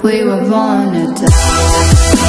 We were born to die.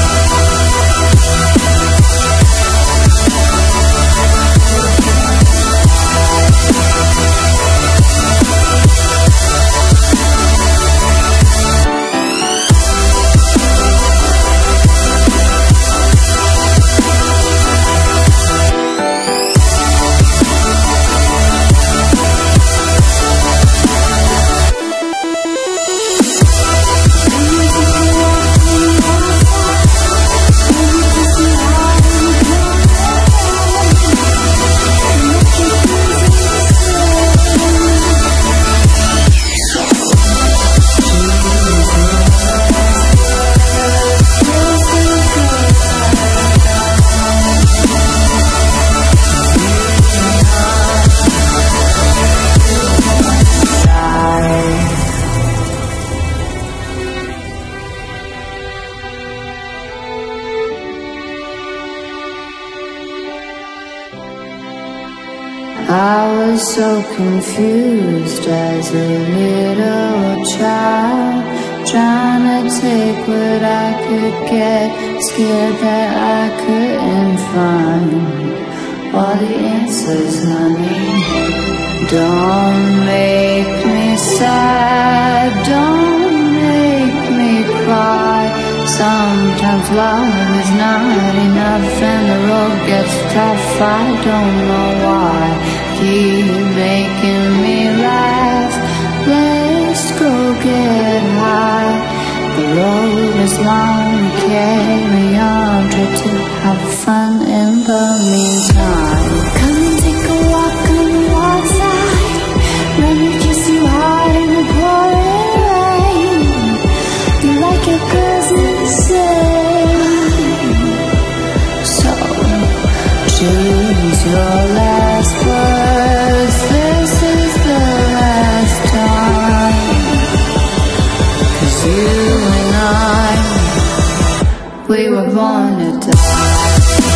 I was so confused as a little child, trying to take what I could get, scared that I couldn't find all the answers, honey. Don't make me sad, don't make me cry. Sometimes love is not enough and the road gets tough. I don't know why. Keep making me laugh. Let's go get high. The road is long, carry on. Try to have fun in the meantime. Come and take a walk on the outside. Let me kiss you hard in the pouring rain. You like it 'cause it's safe. So choose your last words. This is the last time. 'Cause you and I, we were born to die.